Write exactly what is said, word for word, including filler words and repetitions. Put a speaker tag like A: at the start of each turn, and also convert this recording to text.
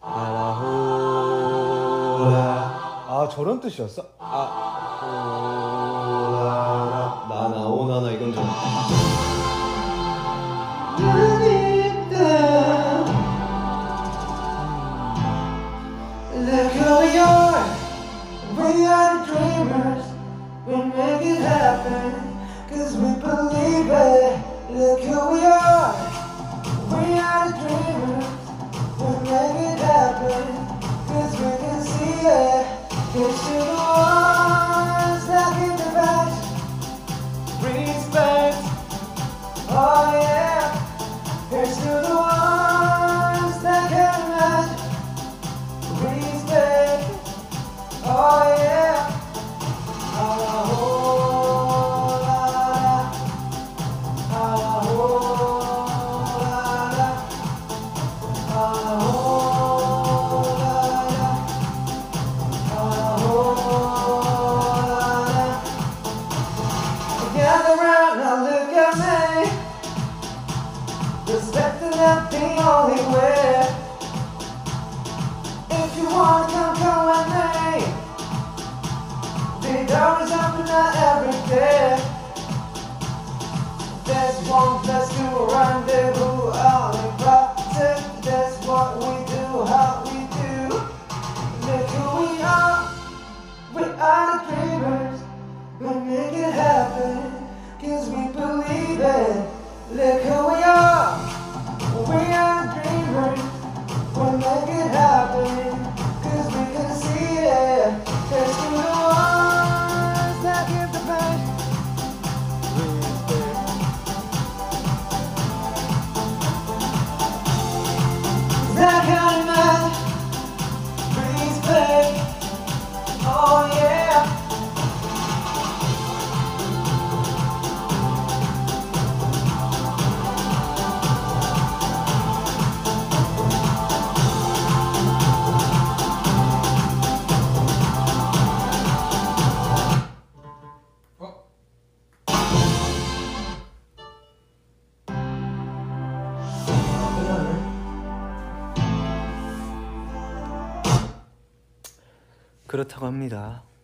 A: 아라호라. 아, 저런 뜻이었어? 아, 오라라. 나나 오나나 이건 좀.
B: Look who we are, we are the dreamers, we make it happen, cause we believe it. Look who we are, we are the dreamers, we make it happen, cause we can see it. Here's to the ones that give the best respect, oh yeah. Here's to the ones that can match respect, oh yeah. Alahola, alahola, alahola, alahola. Gather round, now look at me. Respect is not the only way. If you wanna come, come with me. The door is open every day. There's one place to rendezvous, only practice. That's what we do, how we do. Look who we are, we are the dreamers. We make it happen, cause we believe it. Look who we are, we are the dreamers. We make it happen, cause we can see it. There's to the ones that give the best respect. That kind of man, respect, oh yeah.
A: 그렇다고 합니다.